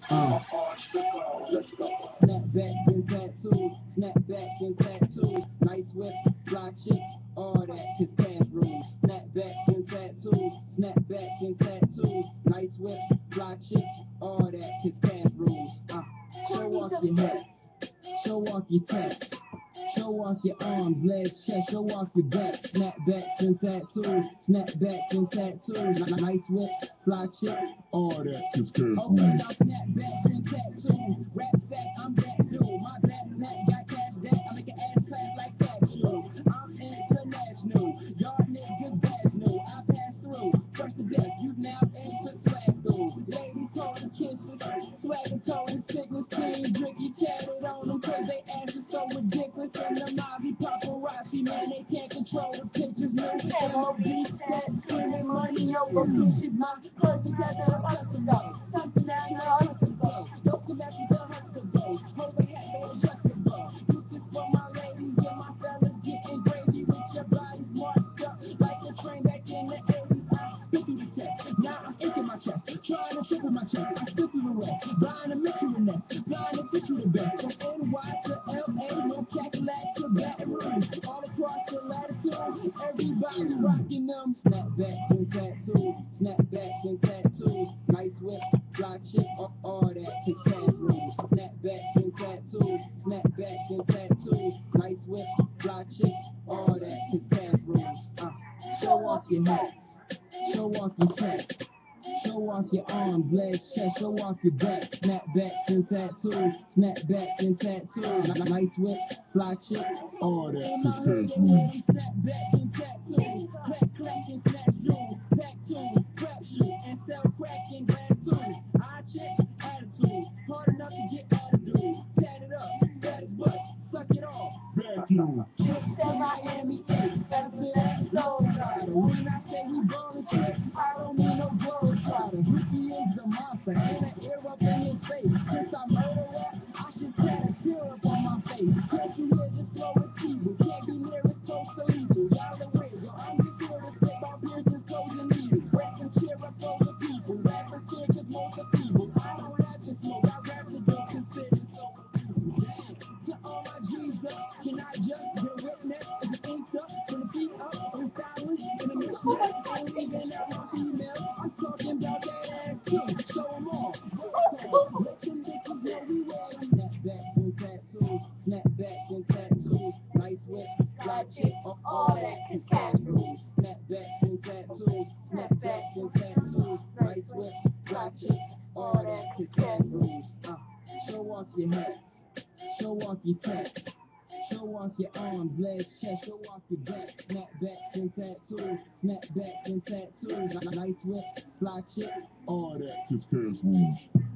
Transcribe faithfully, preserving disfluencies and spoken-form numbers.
Uh. Snapbacks and tattoos, snapbacks and tattoos, nice whip, fly chicks, all that, cause cash rules. Snapbacks and tattoos, snapbacks and tattoos, nice whip, fly chicks, all that, cause cash rules. Uh, show off your hips, show off your tats, show off your arms, legs, chest, show off your back. Snapbacks and tattoos, snapbacks and tattoos, nice whip, fly chicks, all that, cause cash rules. Okay, now snapbacks and tattoos, rap fact, I'm that dude. My backpack got cash that I make an ass clap like cashew. I'm international, y'all niggas bad new. I pass through, first to death, you now enter swag school. Ladies holding kisses, swagger toting sickness, clean dricky tatted on them, cause they ass is so ridiculous. And the Mozzie paparazzi, man, they can't control the pictures. No M O B set, screaming money over bitches. My cousin has a hustle though, something that's not hustle though. Don't come back with the hustle though, hold the hat, they adjustable. This is for my ladies and my fellas getting crazy with your bodies marked up like a train back in the eighties. I been through the test, now I'm into my chest, trying to triple my chest. I still through the rest, blind to mix you in that, blind to fit you the best. From N Y to L A, no Cadillac to Baton Rouge, all across the latitude, everybody rocking them. Snapbacks and tattoos, snapbacks and tattoos, nice whip, fly chick, all, all that, cause cash rules. Snapbacks and tattoos, snapbacks and tattoos, nice whip, fly chick, all that, cause cash rules. Uh, show off your hats, show off your tats, show off your arms, legs, chest, show off your back. Snapbacks and tattoos, snapbacks and tattoos, nice whip, fly chick, all that, cause cash rules. Snapbacks and tattoos, crack, clack and snatch jewels, pack tunes, crap shoot, and sell crack in glass tubes. I check attitude, hard enough to get attitude, tat it up, fat as butt, suck it off, vacuum. Chicks at Miami, F B I, Soul Rider. When I say we ballin' chicks, I don't mean no glow trotter. Ricky is the monster, and an ear up in his face. Since I murder rap, I should tat a tear up on my face. Can't you hear this flow is evil? Can't be near as close to lethal. Y'all are weird, yo, I'm just here to spit about piercings, codes, and needles. Rap and cheer up for the people. Rappers scared cause most are people. I don't have to smoke, I rap to don't consider so people. Damn, to all my G's up, can I just get witness? Is it inked up, from the feet up, from the stylish, in the mixed dress? Ain't leaving out my female, I'm talking about that ass too. Show 'em all. Let them bitches know we real. Snapbacks and tattoos, snapbacks and tattoos, nice whip, fly chick, all, all that, cause cash rules. Snapbacks and tattoos, snapbacks and tattoos, nice whip, fly chick, all that, cause cash rules. Uh, show off your hats, show off your tats, show off your arms, legs, chest, show off your back. Snapbacks and tattoos, snapbacks and tattoos, nice whip, fly chick, all that, cause cash rules.